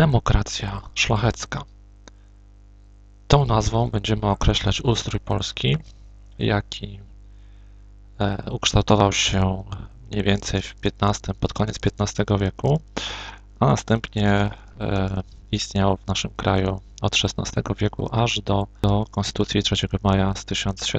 Demokracja szlachecka. Tą nazwą będziemy określać ustrój Polski, jaki ukształtował się mniej więcej pod koniec XV wieku, a następnie istniał w naszym kraju od XVI wieku aż do Konstytucji 3 maja z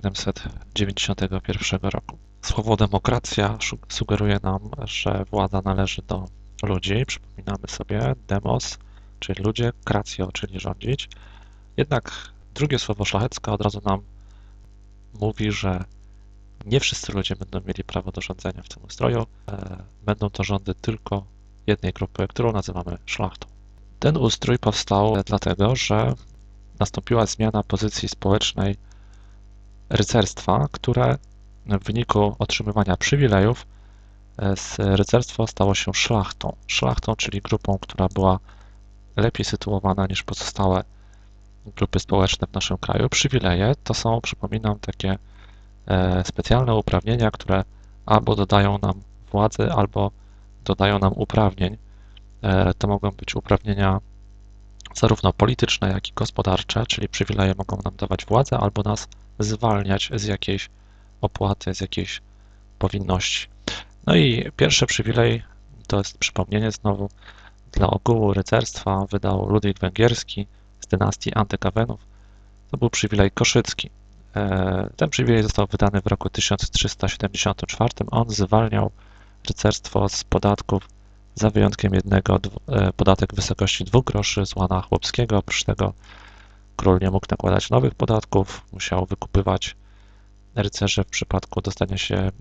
1791 roku. Słowo demokracja sugeruje nam, że władza należy do ludzi. Przypominamy sobie demos, czyli ludzie, kratio, czyli rządzić. Jednak drugie słowo szlachecka od razu nam mówi, że nie wszyscy ludzie będą mieli prawo do rządzenia w tym ustroju. Będą to rządy tylko jednej grupy, którą nazywamy szlachtą. Ten ustrój powstał dlatego, że nastąpiła zmiana pozycji społecznej rycerstwa, które w wyniku otrzymywania przywilejów rycerstwo stało się szlachtą. Szlachtą, czyli grupą, która była lepiej sytuowana niż pozostałe grupy społeczne w naszym kraju. Przywileje to są, przypominam, takie specjalne uprawnienia, które albo dodają nam władzy, albo dodają nam uprawnień. To mogą być uprawnienia zarówno polityczne, jak i gospodarcze, czyli przywileje mogą nam dawać władzę, albo nas zwalniać z jakiejś opłaty, z jakiejś powinności. No i pierwszy przywilej, to jest przypomnienie znowu, dla ogółu rycerstwa wydał Ludwik Węgierski z dynastii Antykawenów. To był przywilej koszycki. Ten przywilej został wydany w roku 1374. On zwalniał rycerstwo z podatków za wyjątkiem jednego, podatek w wysokości 2 groszy z łana chłopskiego. Oprócz tego król nie mógł nakładać nowych podatków, musiał wykupywać rycerzy w przypadku dostania się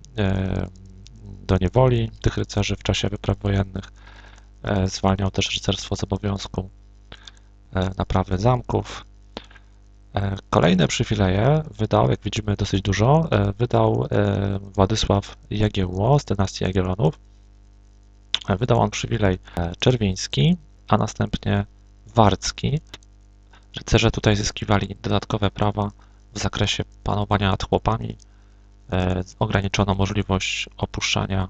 do niewoli tych rycerzy w czasie wypraw wojennych. Zwalniał też rycerstwo z obowiązku naprawy zamków. Kolejne przywileje wydał, jak widzimy dosyć dużo, wydał Władysław Jagiełło z dynastii Jagiellonów. Wydał on przywilej czerwiński, a następnie warcki. Rycerze tutaj zyskiwali dodatkowe prawa w zakresie panowania nad chłopami. Ograniczono możliwość opuszczania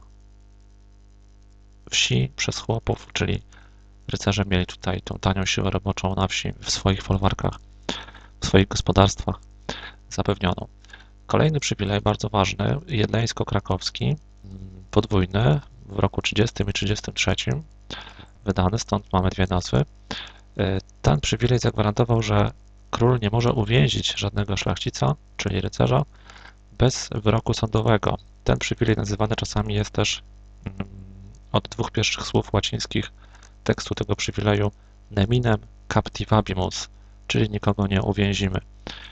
wsi przez chłopów, czyli rycerze mieli tutaj tą tanią siłę roboczą na wsi, w swoich folwarkach, w swoich gospodarstwach zapewnioną. Kolejny przywilej, bardzo ważny, jedleńsko-krakowski, podwójny, w roku 30 i 33 wydany, stąd mamy dwie nazwy. Ten przywilej zagwarantował, że król nie może uwięzić żadnego szlachcica, czyli rycerza, bez wyroku sądowego. Ten przywilej nazywany czasami jest też od dwóch pierwszych słów łacińskich tekstu tego przywileju neminem captivabimus, czyli nikogo nie uwięzimy.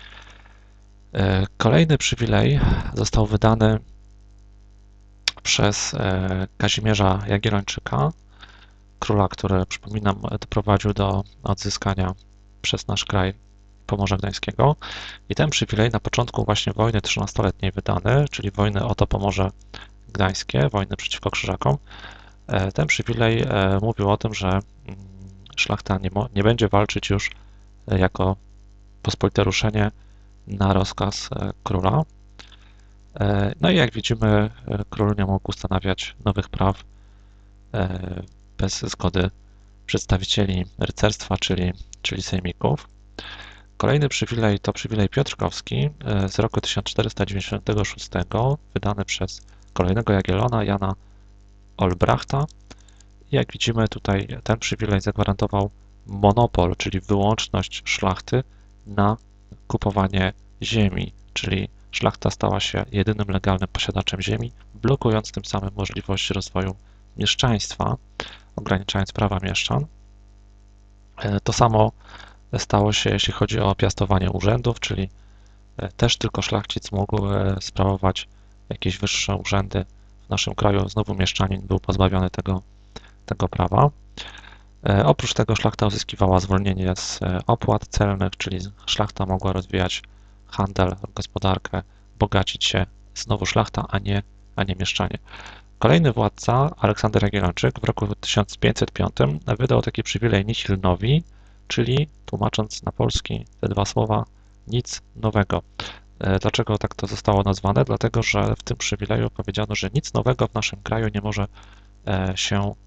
Kolejny przywilej został wydany przez Kazimierza Jagiellończyka, króla, który, przypominam, doprowadził do odzyskania przez nasz kraj Pomorza Gdańskiego. I ten przywilej na początku właśnie wojny 13-letniej wydany, czyli wojny o to Pomorze Gdańskie, wojny przeciwko Krzyżakom, ten przywilej mówił o tym, że szlachta nie będzie walczyć już jako pospolite ruszenie na rozkaz króla. No i jak widzimy, król nie mógł ustanawiać nowych praw bez zgody przedstawicieli rycerstwa, czyli sejmików. Kolejny przywilej to przywilej piotrkowski z roku 1496, wydany przez kolejnego Jagiellona, Jana Olbrachta. I jak widzimy, tutaj ten przywilej zagwarantował monopol, czyli wyłączność szlachty na kupowanie ziemi, czyli szlachta stała się jedynym legalnym posiadaczem ziemi, blokując tym samym możliwość rozwoju mieszczaństwa, ograniczając prawa mieszczan. To samo stało się, jeśli chodzi o piastowanie urzędów, czyli też tylko szlachcic mógł sprawować jakieś wyższe urzędy w naszym kraju. Znowu mieszczanin był pozbawiony tego prawa. Oprócz tego szlachta uzyskiwała zwolnienie z opłat celnych, czyli szlachta mogła rozwijać handel, gospodarkę, bogacić się, znowu szlachta, a nie mieszczanie. Kolejny władca, Aleksander Jagiellończyk, w roku 1505 wydał taki przywilej nihil novi, czyli tłumacząc na polski te dwa słowa, nic nowego. Dlaczego tak to zostało nazwane? Dlatego, że w tym przywileju powiedziano, że nic nowego w naszym kraju nie może się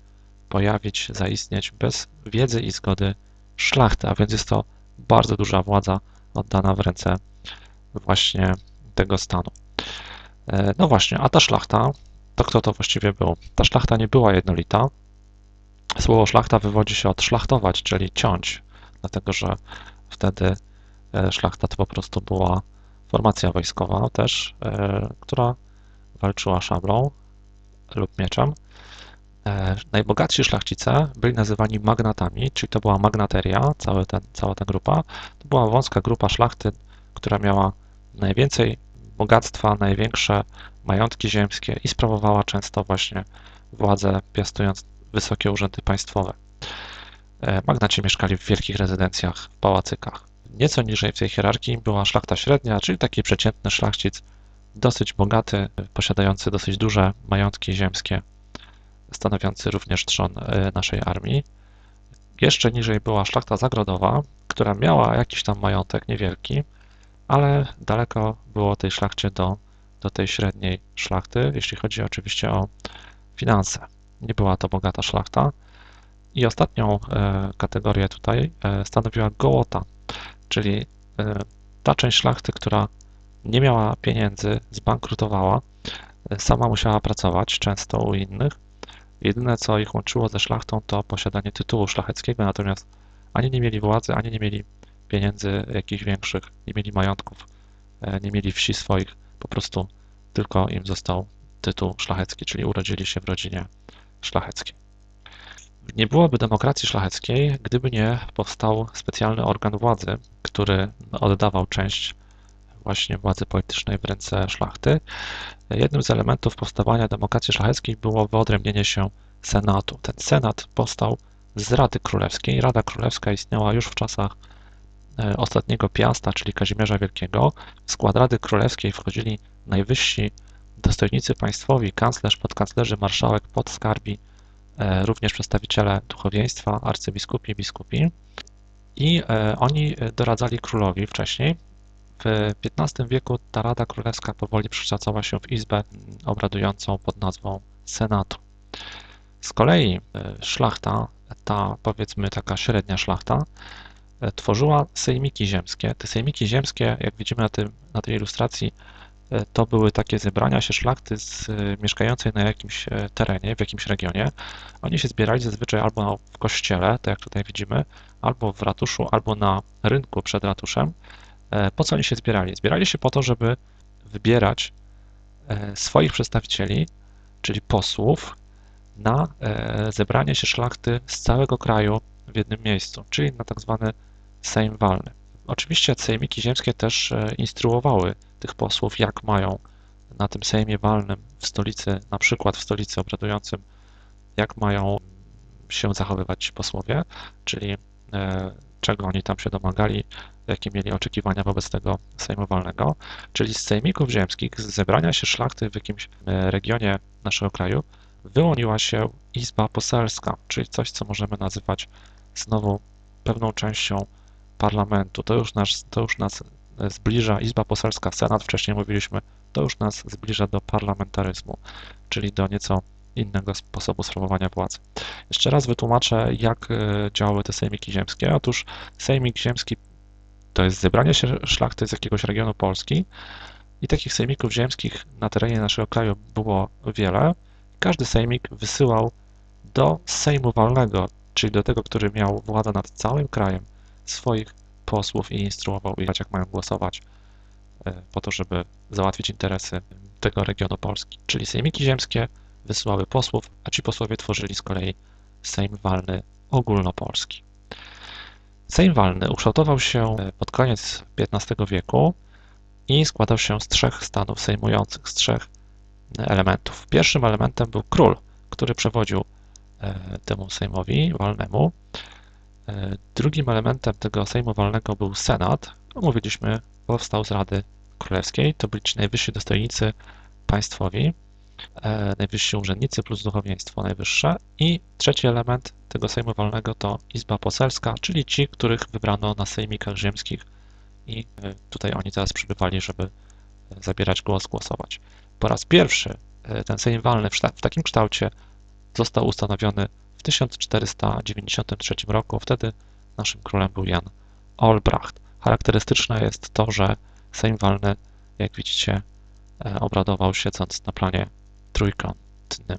pojawić, zaistnieć bez wiedzy i zgody szlachty, a więc jest to bardzo duża władza oddana w ręce właśnie tego stanu. No właśnie, a ta szlachta, to kto to właściwie był? Ta szlachta nie była jednolita. Słowo szlachta wywodzi się od szlachtować, czyli ciąć, dlatego że wtedy szlachta to po prostu była formacja wojskowa też, która walczyła szablą lub mieczem. Najbogatsi szlachcice byli nazywani magnatami, czyli to była magnateria, cała ta grupa. To była wąska grupa szlachty, która miała najwięcej bogactwa, największe majątki ziemskie i sprawowała często właśnie władzę, piastując wysokie urzędy państwowe. Magnaci mieszkali w wielkich rezydencjach, w pałacykach. Nieco niżej w tej hierarchii była szlachta średnia, czyli taki przeciętny szlachcic, dosyć bogaty, posiadający dosyć duże majątki ziemskie, stanowiący również trzon naszej armii. Jeszcze niżej była szlachta zagrodowa, która miała jakiś tam majątek niewielki, ale daleko było tej szlachcie do tej średniej szlachty, jeśli chodzi oczywiście o finanse. Nie była to bogata szlachta. I ostatnią kategorię tutaj stanowiła gołota, czyli ta część szlachty, która nie miała pieniędzy, zbankrutowała, sama musiała pracować, często u innych. Jedyne, co ich łączyło ze szlachtą, to posiadanie tytułu szlacheckiego, natomiast ani nie mieli władzy, ani nie mieli pieniędzy jakichś większych, nie mieli majątków, nie mieli wsi swoich, po prostu tylko im został tytuł szlachecki, czyli urodzili się w rodzinie szlacheckiej. Nie byłoby demokracji szlacheckiej, gdyby nie powstał specjalny organ władzy, który oddawał część właśnie władzy politycznej w ręce szlachty. Jednym z elementów powstawania demokracji szlacheckiej było wyodrębnienie się senatu. Ten senat powstał z Rady Królewskiej. Rada Królewska istniała już w czasach ostatniego Piasta, czyli Kazimierza Wielkiego. W skład Rady Królewskiej wchodzili najwyżsi dostojnicy państwowi, kanclerz, podkanclerzy, marszałek, podskarbi, również przedstawiciele duchowieństwa, arcybiskupi, biskupi i oni doradzali królowi wcześniej. W XV wieku ta Rada Królewska powoli przekształcała się w izbę obradującą pod nazwą Senatu. Z kolei szlachta, ta powiedzmy taka średnia szlachta, tworzyła sejmiki ziemskie. Te sejmiki ziemskie, jak widzimy na tej ilustracji, to były takie zebrania się szlachty mieszkającej na jakimś terenie, w jakimś regionie. Oni się zbierali zazwyczaj albo w kościele, tak jak tutaj widzimy, albo w ratuszu, albo na rynku przed ratuszem. Po co oni się zbierali? Zbierali się po to, żeby wybierać swoich przedstawicieli, czyli posłów, na zebranie się szlachty z całego kraju w jednym miejscu, czyli na tak zwany Sejm Walny. Oczywiście sejmiki ziemskie też instruowały tych posłów, jak mają na tym Sejmie Walnym w stolicy, na przykład w stolicy obradującym, jak mają się zachowywać ci posłowie, czyli czego oni tam się domagali, jakie mieli oczekiwania wobec tego Sejmu Walnego, czyli z sejmików ziemskich, z zebrania się szlachty w jakimś regionie naszego kraju, wyłoniła się Izba Poselska, czyli coś, co możemy nazywać znowu pewną częścią parlamentu. To już nas zbliża, Izba Poselska, Senat, wcześniej mówiliśmy, to już nas zbliża do parlamentaryzmu, czyli do nieco innego sposobu sprawowania władzy. Jeszcze raz wytłumaczę, jak działały te sejmiki ziemskie. Otóż sejmik ziemski to jest zebranie się szlachty z jakiegoś regionu Polski i takich sejmików ziemskich na terenie naszego kraju było wiele. Każdy sejmik wysyłał do Sejmu Walnego, czyli do tego, który miał władzę nad całym krajem, swoich posłów i instruował ich, jak mają głosować po to, żeby załatwić interesy tego regionu Polski. Czyli sejmiki ziemskie wysyłały posłów, a ci posłowie tworzyli z kolei Sejm Walny ogólnopolski. Sejm Walny ukształtował się pod koniec XV wieku i składał się z trzech stanów sejmujących, z trzech elementów. Pierwszym elementem był król, który przewodził temu Sejmowi Walnemu. Drugim elementem tego Sejmu Walnego był Senat. Mówiliśmy, powstał z Rady Królewskiej. To byli ci najwyżsi dostojnicy państwowi, najwyżsi urzędnicy plus duchowieństwo najwyższe. I trzeci element tego Sejmu Walnego to Izba Poselska, czyli ci, których wybrano na sejmikach ziemskich i tutaj oni teraz przybywali, żeby zabierać głos, głosować. Po raz pierwszy ten Sejm Walny w takim kształcie został ustanowiony w 1493 roku. Wtedy naszym królem był Jan Olbracht. Charakterystyczne jest to, że Sejm walny, jak widzicie, obradował siedząc na planie trójkątnym.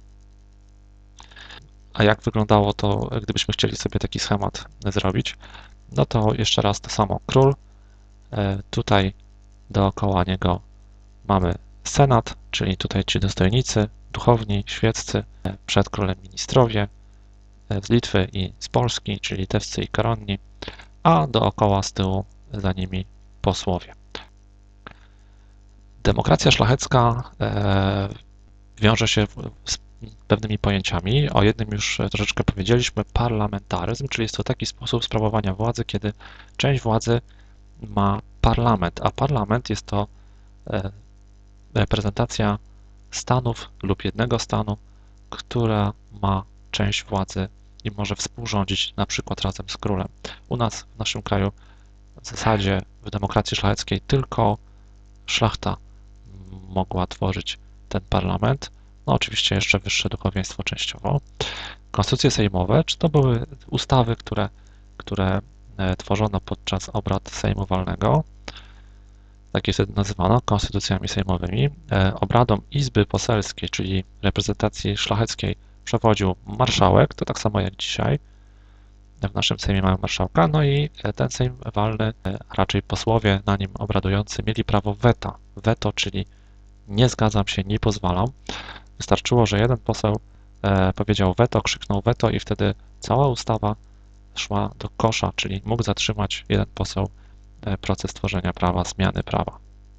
A jak wyglądało to, gdybyśmy chcieli sobie taki schemat zrobić? No to jeszcze raz to samo. Król, tutaj dookoła niego mamy senat, czyli tutaj ci dostojnicy, duchowni, świeccy, przed królem ministrowie z Litwy i z Polski, czyli litewscy i koronni, a dookoła z tyłu za nimi posłowie. Demokracja szlachecka wiąże się z pewnymi pojęciami. O jednym już troszeczkę powiedzieliśmy, parlamentaryzm, czyli jest to taki sposób sprawowania władzy, kiedy część władzy ma parlament, a parlament jest to reprezentacja stanów lub jednego stanu, która ma część władzy i może współrządzić na przykład razem z królem. U nas, w naszym kraju, w zasadzie w demokracji szlacheckiej tylko szlachta mogła tworzyć ten parlament. No oczywiście jeszcze wyższe duchowieństwo częściowo. Konstytucje sejmowe, czy to były ustawy, które tworzono podczas obrad Sejmu Walnego, tak je wtedy nazywano, konstytucjami sejmowymi. Obradom Izby Poselskiej, czyli reprezentacji szlacheckiej, przewodził marszałek, to tak samo jak dzisiaj. W naszym Sejmie mamy marszałka, no i ten Sejm walny, a raczej posłowie na nim obradujący, mieli prawo weta. Weto, czyli nie zgadzam się, nie pozwalam. Wystarczyło, że jeden poseł powiedział weto, krzyknął weto i wtedy cała ustawa szła do kosza, czyli mógł zatrzymać jeden poseł proces tworzenia prawa, zmiany prawa.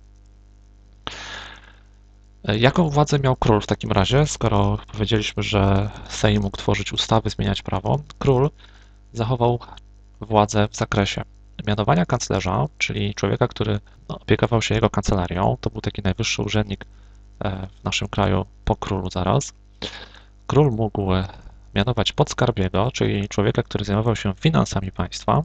Jaką władzę miał król w takim razie, skoro powiedzieliśmy, że Sejm mógł tworzyć ustawy, zmieniać prawo? Król zachował władzę w zakresie mianowania kanclerza, czyli człowieka, który opiekował się jego kancelarią. To był taki najwyższy urzędnik w naszym kraju po królu zaraz. Król mógł mianować podskarbiego, czyli człowieka, który zajmował się finansami państwa,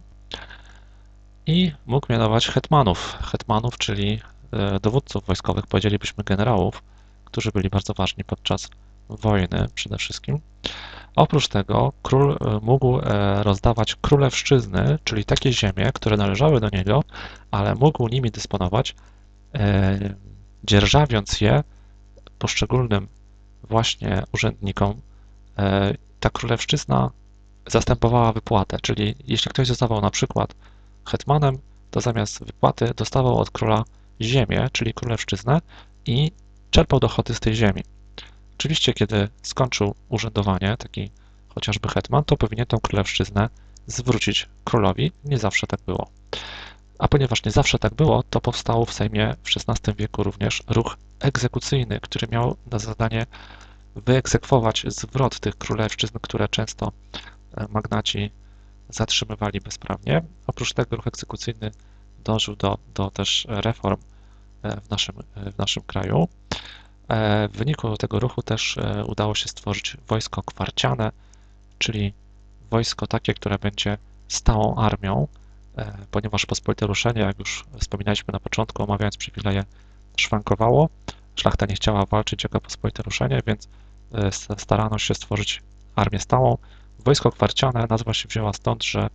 i mógł mianować hetmanów. Hetmanów, czyli dowódców wojskowych, powiedzielibyśmy generałów, którzy byli bardzo ważni podczas wojny przede wszystkim. Oprócz tego król mógł rozdawać królewszczyzny, czyli takie ziemie, które należały do niego, ale mógł nimi dysponować, dzierżawiąc je poszczególnym właśnie urzędnikom. Ta królewszczyzna zastępowała wypłatę, czyli jeśli ktoś zostawał na przykład hetmanem, to zamiast wypłaty dostawał od króla ziemię, czyli królewszczyznę i czerpał dochody z tej ziemi. Oczywiście, kiedy skończył urzędowanie, taki chociażby hetman, to powinien tą królewszczyznę zwrócić królowi. Nie zawsze tak było. A ponieważ nie zawsze tak było, to powstał w Sejmie w XVI wieku również ruch egzekucyjny, który miał na zadanie wyegzekwować zwrot tych królewszczyzn, które często magnaci zatrzymywali bezprawnie. Oprócz tego ruch egzekucyjny dążył do też reform w naszym kraju. W wyniku tego ruchu też udało się stworzyć wojsko kwarciane, czyli wojsko takie, które będzie stałą armią, ponieważ pospolite ruszenie, jak już wspominaliśmy na początku, omawiając przywileje, szwankowało. Szlachta nie chciała walczyć jako pospolite ruszenie, więc starano się stworzyć armię stałą. Wojsko kwarciane nazwa się wzięła stąd, że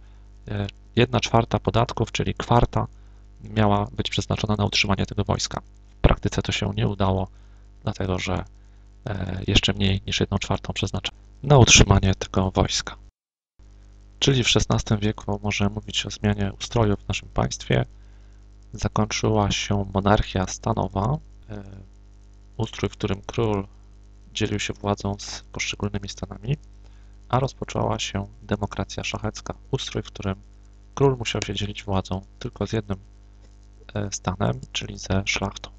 1/4 podatków, czyli kwarta, miała być przeznaczona na utrzymanie tego wojska. W praktyce to się nie udało, dlatego że jeszcze mniej niż 1/4 przeznaczono na utrzymanie tego wojska. Czyli w XVI wieku możemy mówić o zmianie ustroju w naszym państwie. Zakończyła się monarchia stanowa, ustrój, w którym król dzielił się władzą z poszczególnymi stanami, a rozpoczęła się demokracja szlachecka, ustrój, w którym król musiał się dzielić władzą tylko z jednym stanem, czyli ze szlachtą.